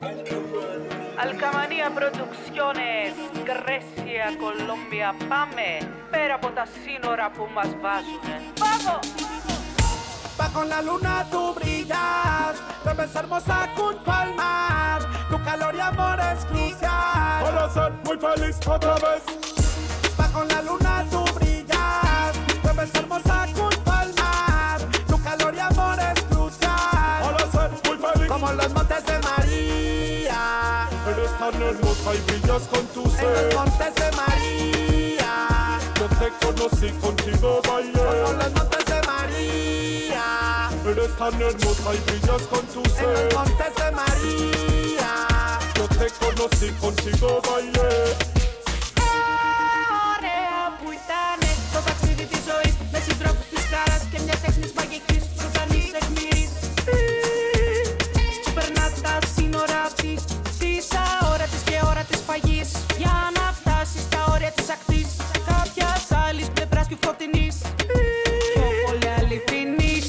Alcamanía Producciones, Grecia, Colombia, Pame, Pera Potasino, Rapumas, Vasune. ¡Vamos! Bajo la luna tú brillas, te ves hermosa junto al mar, tu calor y amor es crucial. Para ser muy feliz otra vez. Bajo la luna tú brillas, te ves hermosa junto al mar, tu calor y amor es crucial. Para ser muy feliz. Como los montes de María, Eres tan hermosa y brillas con tu en ser. los montes de María, Yo te conocí, contigo bailé. como los montes de María, Eres tan hermosa y brillas con tu en ser. los montes de María. Yo te conocí, contigo bailé. Ωραία που ήτανε το ταξίδι της ζωής, με συντρόφους της χαράς και μια τέχνης μαγικής πρωτανής εκμύρης. Περνά τα σύνορα της, της αόρατης και ώρα της φαγής, για να φτάσει στα όρια της ακτής, κάποιας άλλης πλευράς πιο φωτεινής, πιο πολύ αληθινής.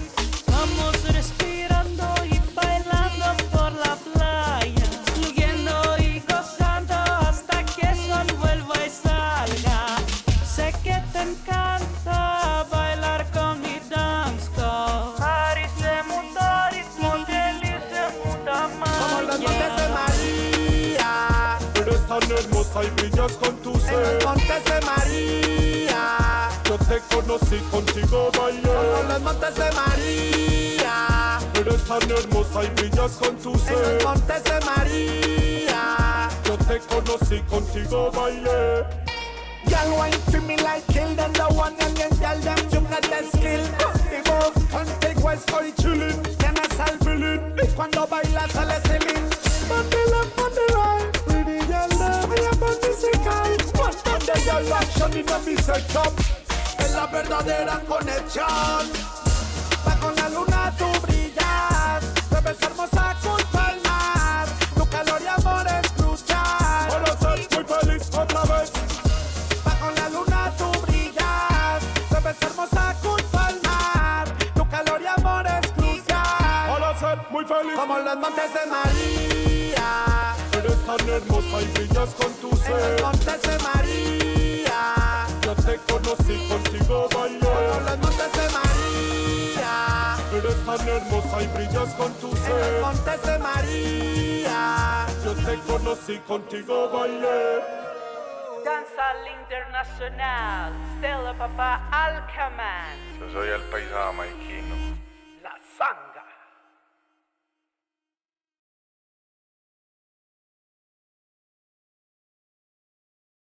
Vamos respirando y bailando por la playa, fluyendo y gozando hasta que el sol vuelva y salga. Sé que te encanta bailar con mi dance call. Άρισε μου το ρυθμό, τελείσε μου τα Como los montes de μάτια. María, Eres tan hermosa y brillas con tu en ser. los montes de María, Yo te conocí, contigo bailé. como los montes de María, Eres tan hermosa y brillas con tu en los ser. montes de María. Yo te conocí, contigo bailé. Y'all wine to me like kill them, the one and then tell them you got the skill. The move contigo estoy chilling, tienes al feeling, y cuando bailas sale ceiling. Ponte left, ponte right, pretty girl there, soy a musical. One time they all action in a mi setup, es la verdadera conexión. Bajo la luna tú brillas, te ves hermosa junto al mar, tu calor y amor es crucial. Para ser muy feliz otra vez. Bajo la luna tú brillas, te ves hermosa junto al mar, tu calor y amor es crucial. Para ser muy feliz. Como los montes de María, Eres tan hermosa y brillas con tu en los ser. montes de María, Yo te conocí, contigo bailé. como los montes de María, Eres tan hermosa y brillas con tu en los ser. montes de María. Yo te conocí, contigo bailé. Danza al internacional, Stella Papá Alcaman. Yo soy el paisa jamaiquino. La sangre.